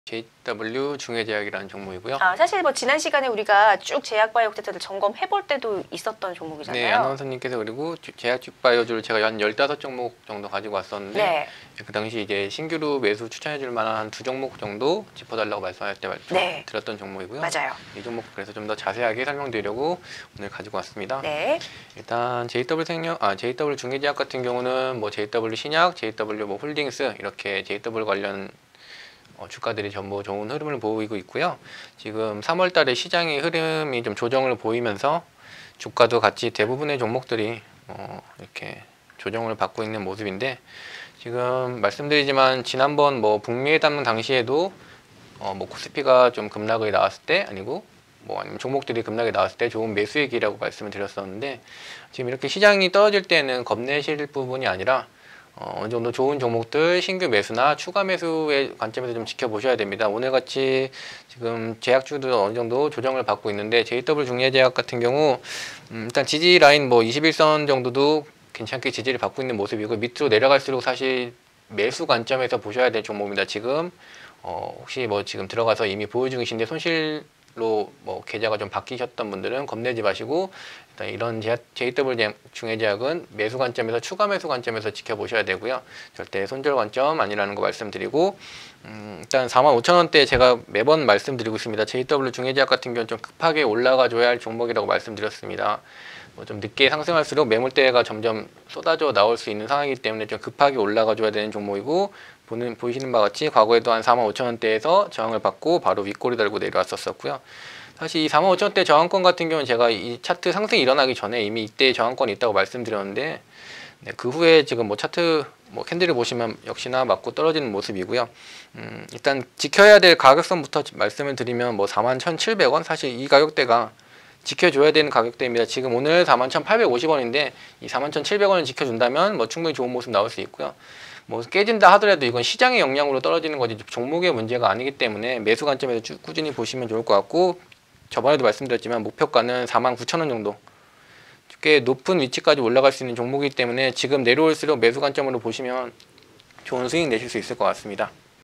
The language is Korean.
JW 중해제약이라는 종목이고요. 사실 뭐 지난 시간에 우리가 쭉 제약바이오텍스를 점검해 볼 때도 있었던 종목이잖아요. 네, 아나운서님께서 그리고 제약바이오주를 제가 한 15종목 정도 가지고 왔었는데 네. 그 당시 이제 신규로 매수 추천해 줄 만한 한 2종목 정도 짚어달라고 말씀할 때 네. 드렸던 종목이고요. 맞아요. 이 종목 그래서 좀 더 자세하게 설명드리려고 오늘 가지고 왔습니다. 네. 일단 JW 중해제약 같은 경우는 뭐 JW 신약, JW 뭐 홀딩스 이렇게 JW 관련 주가들이 전부 좋은 흐름을 보이고 있고요. 지금 3월 달에 시장의 흐름이 좀 조정을 보이면서 주가도 같이 대부분의 종목들이 이렇게 조정을 받고 있는 모습인데, 지금 말씀드리지만 지난번 뭐 북미회담 당시에도 뭐 코스피가 좀 급락이 나왔을 때 아니면 종목들이 급락이 나왔을 때 좋은 매수의 기라고 말씀을 드렸었는데, 지금 이렇게 시장이 떨어질 때는 겁내실 부분이 아니라 어느 정도 좋은 종목들 신규 매수나 추가 매수의 관점에서 좀 지켜보셔야 됩니다. 오늘같이 지금 제약주도 어느 정도 조정을 받고 있는데, JW 중해제약 같은 경우 일단 지지 라인 뭐 21선 정도도 괜찮게 지지를 받고 있는 모습이고, 밑으로 내려갈수록 사실 매수 관점에서 보셔야 될 종목입니다. 지금 혹시 뭐 지금 들어가서 이미 보유 중이신데 손실로 뭐 계좌가 좀 바뀌셨던 분들은 겁내지 마시고, 일단 이런 JW 중해제약은 매수 관점에서 추가 매수 관점에서 지켜보셔야 되고요. 절대 손절 관점 아니라는 거 말씀드리고, 일단 45,000원대 제가 매번 말씀드리고 있습니다. JW 중해제약 같은 경우는 좀 급하게 올라가 줘야 할 종목이라고 말씀드렸습니다. 뭐 좀 늦게 상승할수록 매물대가 점점 쏟아져 나올 수 있는 상황이기 때문에 좀 급하게 올라가 줘야 되는 종목이고, 보시는 바와 같이 과거에도 한 45,000원대에서 저항을 받고 바로 윗꼬리 달고 내려왔었고요. 사실 이 45,000원대 저항권 같은 경우는 제가 이 차트 상승이 일어나기 전에 이미 이때 저항권이 있다고 말씀드렸는데, 네, 그 후에 지금 뭐 차트 캔들을 보시면 역시나 맞고 떨어지는 모습이고요. 일단 지켜야 될 가격선부터 말씀을 드리면 뭐 41,700원, 사실 이 가격대가 지켜줘야 되는 가격대입니다. 지금 오늘 41,850원인데 이 41,700원을 지켜준다면 뭐 충분히 좋은 모습 나올 수 있고요. 뭐 깨진다 하더라도 이건 시장의 영향으로 떨어지는 거지 종목의 문제가 아니기 때문에 매수 관점에서 꾸준히 보시면 좋을 것 같고, 저번에도 말씀드렸지만 목표가는 49,000원 정도, 꽤 높은 위치까지 올라갈 수 있는 종목이기 때문에 지금 내려올수록 매수 관점으로 보시면 좋은 수익 내실 수 있을 것 같습니다.